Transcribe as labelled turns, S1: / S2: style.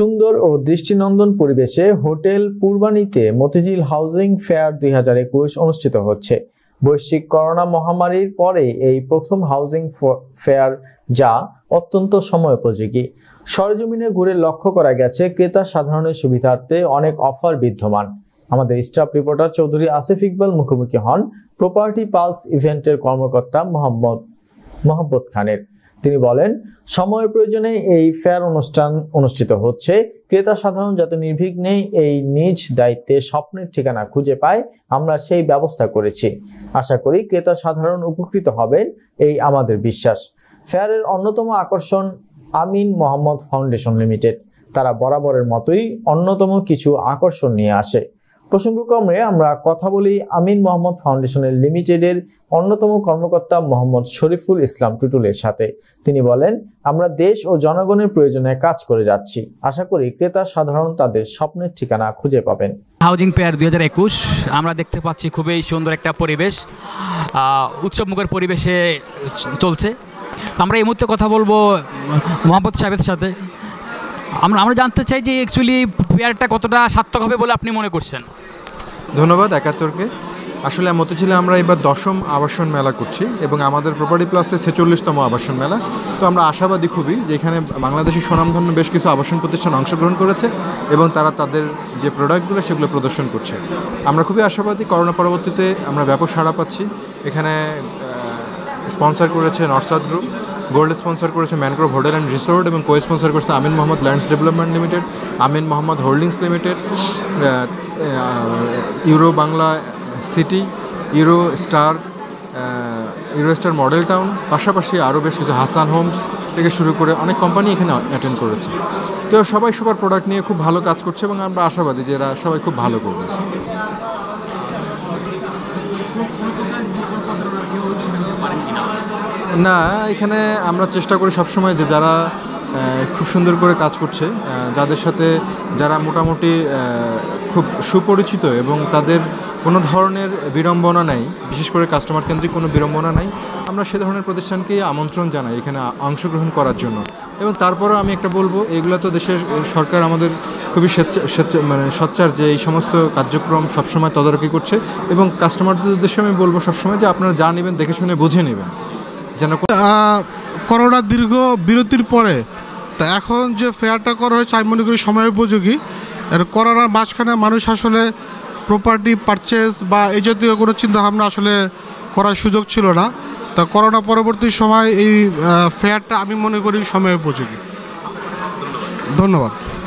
S1: সুন্দর ও দৃষ্টিনন্দন পরিবেশে হোটেল পূর্বানীতে মতিঝিল হাউজিং ফেয়ার 2021 অনুষ্ঠিত হচ্ছে। বৈশ্বিক করোনা মহামারীর পরে এই প্রথম হাউজিং ফেয়ার, যা অত্যন্ত সময়োপযোগী। সরেজমিনে ঘুরে লক্ষ্য করা গেছে ক্রেতা সাধারণের সুবিধার্থে অনেক অফার বিদ্যমান। আমাদের স্টাফ রিপোর্টার চৌধুরী আসিফ ইকবাল মুখোমুখি হন প্রপার্টি পালস ইভেন্টের কর্মকর্তা মোহাম্মদ খানের। তিনি বলেন, সময়ের প্রয়োজনে এই ফেয়ার অনুষ্ঠিত হচ্ছে। ক্রেতা সাধারণ যাতে নির্বিঘ্নে এই নিজ দায়িত্বে স্বপ্নের ঠিকানা খুঁজে পায়, আমরা সেই ব্যবস্থা করেছি। আশা করি ক্রেতা সাধারণ উপকৃত হবেন, এই আমাদের বিশ্বাস। ফেয়ারের অন্যতম আকর্ষণ আমিন মোহাম্মদ ফাউন্ডেশন লিমিটেড। তারা বরাবরের মতোই অন্যতম কিছু আকর্ষণ নিয়ে আসে। প্রসঙ্গক্রমে আমরা কথা বলি আমিন মোহাম্মদ ফাউন্ডেশনের লিমিটেডের অন্যতম কর্মকর্তা মোহাম্মদ শরীফুল ইসলাম টুটুলের সাথে। তিনি বলেন, আমরা দেশ ও জনগণের প্রয়োজনে কাজ করে যাচ্ছি। আশা করি ক্রেতা সাধারণ তাদের স্বপ্নের ঠিকানা খুঁজে পাবেন।
S2: হাউজিং ফেয়ার 2021 আমরা দেখতে পাচ্ছি খুবই সুন্দর একটা পরিবেশ, উৎসবমুখর পরিবেশে চলছে। আমরা এই মুহূর্তে কথা বলবো মোহাম্মদ সাহেবের সাথে। আমরা জানতে চাই যে অ্যাকচুয়ালি ফেয়ারটা কতটা সার্থক হবে বলে আপনি মনে করছেন?
S3: ধন্যবাদ একাত্তরকে। আসলে মতিঝিলে আমরা এবার 10ম আবাসন মেলা করছি এবং আমাদের প্রপার্টি প্লাসে 46তম আবাসন মেলা। তো আমরা আশাবাদী খুবই যে এখানে বাংলাদেশের স্বনামধন্য বেশ কিছু আবাসন প্রতিষ্ঠান অংশগ্রহণ করেছে এবং তারা তাদের যে প্রোডাক্টগুলো সেগুলো প্রদর্শন করছে। আমরা খুবই আশাবাদী। করোনা পরবর্তীতে আমরা ব্যাপক সাড়া পাচ্ছি। এখানে স্পন্সর করেছে নর্সাদ গ্রুপ, গোল্ড স্পন্সর করেছে ম্যানগ্রোভ হোটেল অ্যান্ড রিসোর্ট এবং কো স্পন্সর করেছে Amin Mohammad lands development limited, Amin Mohammad holdings limited, Euro Bangla city, Euro star model town, পাশাপাশি আরও বেশ কিছু হাসান হোমস থেকে শুরু করে অনেক কোম্পানি এখানে অ্যাটেন্ড করেছে। তো সবাই সবার প্রোডাক্ট নিয়ে খুব ভালো কাজ করছে এবং আমরা আশাবাদী যে এরা সবাই খুব ভালো করবে। না, এখানে আমরা চেষ্টা করি সবসময় যে যারা খুব সুন্দর করে কাজ করছে, যাদের সাথে যারা মোটামুটি খুব সুপরিচিত এবং তাদের কোনো ধরনের বিড়ম্বনা নাই, বিশেষ করে কাস্টমার কেন্দ্রিক কোনো বিড়ম্বনা নাই, আমরা সে ধরনের প্রতিষ্ঠানকেই আমন্ত্রণ জানাই এখানে অংশগ্রহণ করার জন্য। এবং তারপরেও আমি একটা বলবো, এগুলো তো দেশের সরকার আমাদের খুবই সোচ্চার যে এই সমস্ত কার্যক্রম সবসময় তদারকি করছে এবং কাস্টমারদের উদ্দেশ্যে আমি বলবো সবসময় যে আপনারা যা নেবেন দেখে শুনে বুঝে নেবেন। যেন
S4: করোনার দীর্ঘ বিরতির পরে তা এখন যে ফেয়ারটা করা হয়েছে আমি মনে করি সময় উপযোগী। করোনার মাঝখানে মানুষ আসলে প্রপার্টি পারচেস বা এই জাতীয় কোনো চিন্তাভাবনা আসলে করার সুযোগ ছিল না। তা করোনা পরবর্তী সময় এই ফেয়ারটা আমি মনে করি সময় উপযোগী। ধন্যবাদ।